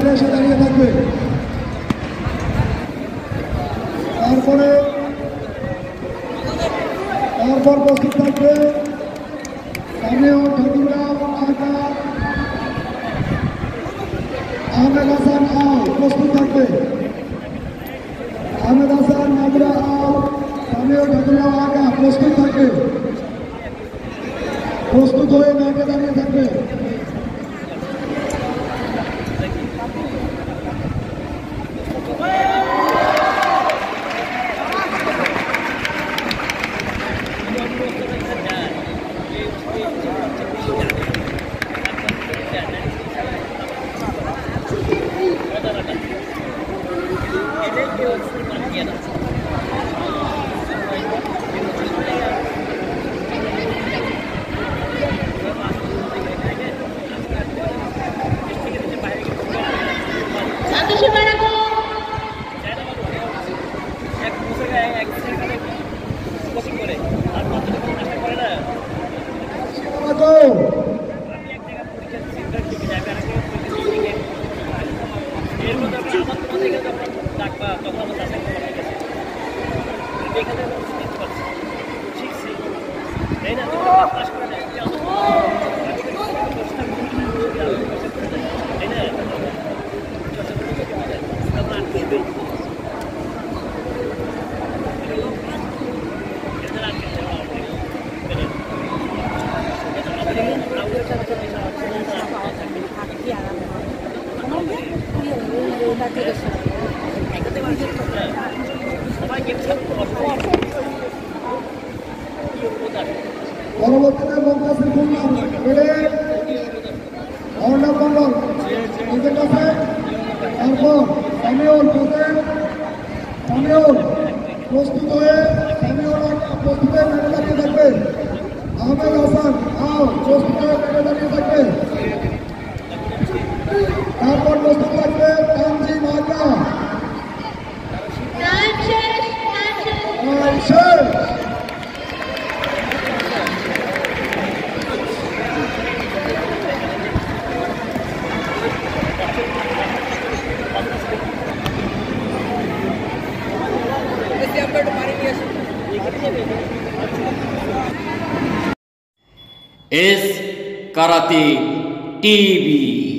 সাইডে এসে দাঁড়িয়ে থাকবে। তারপর প্রস্তুত থাকবে স্থানীয় ঠাকুরগাঁও ঢাকা আহমেদ হাসান আও প্রস্তুত থাকবে। আহমেদ হাসান নাগরা আও স্থানীয় ঠাকুরগাঁও ঢাকা প্রস্তুত থাকবে। প্রস্তুত হয়ে মাঠে দাঁড়িয়ে থাকবে। পরবর্তীতে মমতাজের খুলনাম অর্ণব মন্ডল নিজের কাছে। তারপর সামিউল প্রস্তুত হয়ে প্রস্তুত হয়ে মেরে দাঁড়িয়ে থাকবে। আহমেদ হাসান আও প্রস্তুত হয়ে মেরে দাঁড়িয়ে থাকবে। তারপর প্রস্তুত থাকবে Tanzim aka. S karate TV.